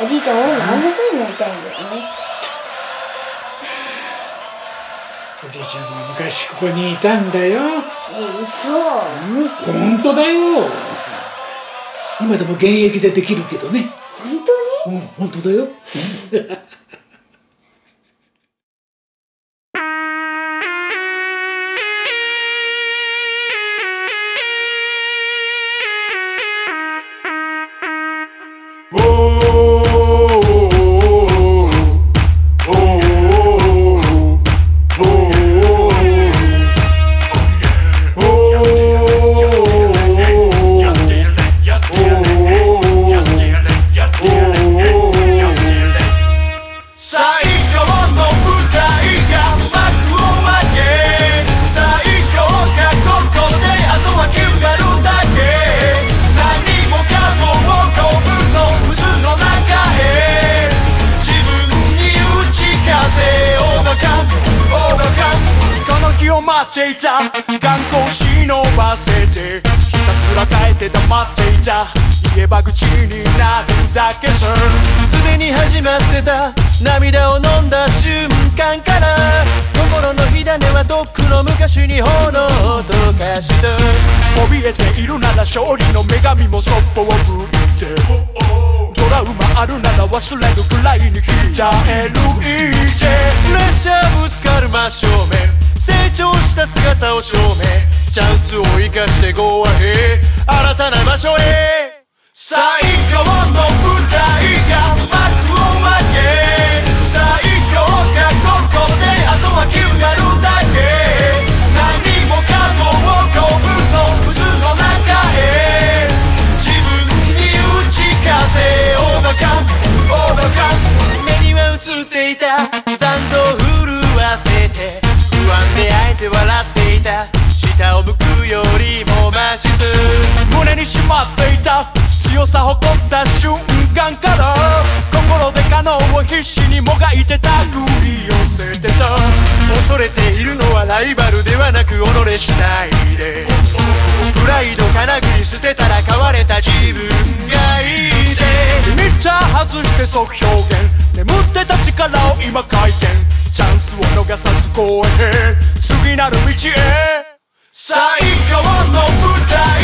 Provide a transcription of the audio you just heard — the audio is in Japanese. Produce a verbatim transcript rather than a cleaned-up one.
おじいちゃん俺もあんな風になりたいんだよね。 おじいちゃんも昔ここにいたんだよ。 え、嘘。 うん、本当だよ。今でも現役でできるけどね。 本当に？ うん、本当だよ。 待っていた眼光忍ばせてひたすら耐えて黙っていた言えば口になるだけさすでに始まってた涙を飲んだ瞬間から心の火種はとっくの昔に炎を溶かした怯えているなら勝利の女神もそっぽを向いてトラウマあるなら忘れるくらいに鍛えるいて列車ぶつかる真正面成長した姿を証明チャンスを生かして Go ahead 新たな場所へ最高の舞台が幕を開け最高がここであとは決まるだけ何もかもを五分の渦の中へ自分に打ち勝てオーバーカムオーバーカム目には映っていた残像震わせて不安であえて笑っていた下を向くよりも増しず胸にしまっていた強さ誇った瞬間から心で可能を必死にもがいてた繰り寄せてた恐れているのはライバルではなく己しないでプライドかなぐり捨てたら変われた自分がいてリミッター外して即表現眠ってた力を今回転チャンスを逃さず公園へ次なる道へ最高の舞台